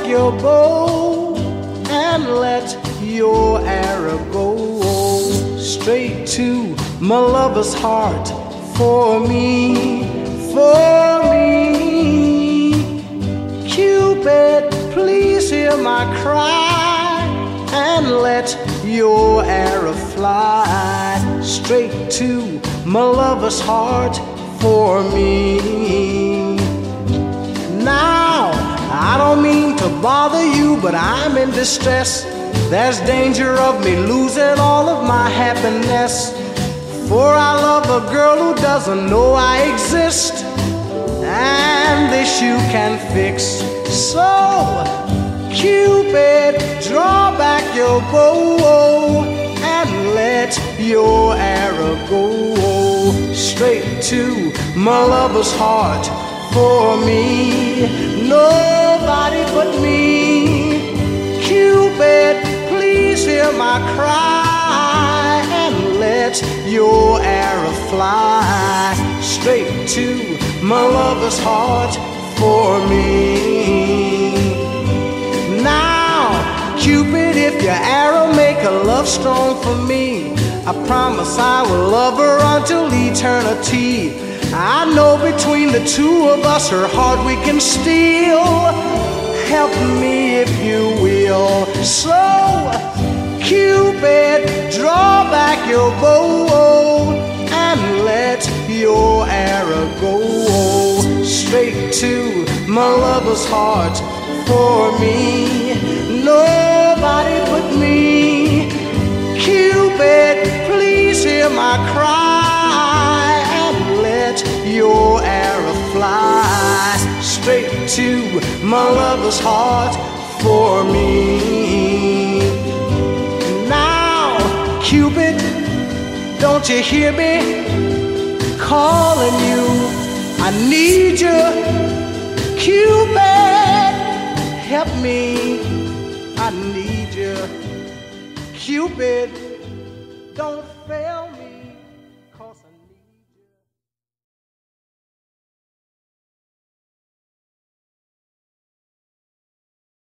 your bow and let your arrow go straight to my lover's heart. For me, for me, Cupid, please hear my cry and let your arrow fly straight to my lover's heart. For me. Now, I don't mean to bother you, but I'm in distress. There's danger of me losing all of my happiness, for I love a girl who doesn't know I exist, and this you can fix. So, Cupid, draw back your bow and let your arrow go straight to my lover's heart. For me, nobody but me. Cupid, please hear my cry and let your arrow fly straight to my lover's heart. For me. Now, Cupid, if your arrow make a love strong for me, I promise I will love her until eternity. I know between the two of us her heart we can steal. Help me if you will. So, Cupid, draw back your bow and let your arrow go straight to my lover's heart. For me, nobody but me. Cupid, please hear my cry and let your arrow fly straight to my lover's heart. For me. Now, Cupid, don't you hear me calling you? I need you, Cupid, help me, I need you. Cupid, don't fail me.